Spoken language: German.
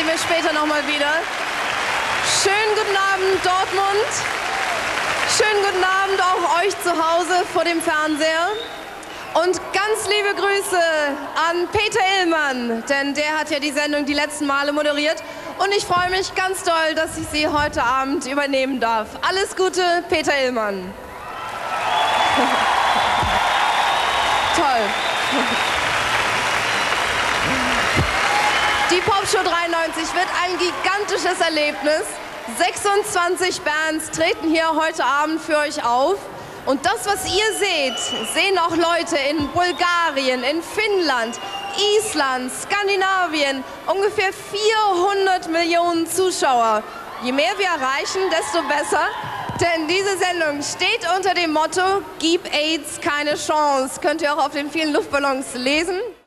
wir später nochmal wieder. Schönen guten Abend, Dortmund. Schönen guten Abend auch euch zu Hause vor dem Fernseher. Und ganz liebe Grüße an Peter Illmann, denn der hat ja die Sendung die letzten Male moderiert. Und ich freue mich ganz doll, dass ich sie heute Abend übernehmen darf. Alles Gute, Peter Illmann. Toll. Die Popshow 93 wird ein gigantisches Erlebnis. 26 Bands treten hier heute Abend für euch auf. Und das, was ihr seht, sehen auch Leute in Bulgarien, in Finnland, Island, Skandinavien, ungefähr 400 Millionen Zuschauer. Je mehr wir erreichen, desto besser. Denn diese Sendung steht unter dem Motto, gib AIDS keine Chance. Könnt ihr auch auf den vielen Luftballons lesen.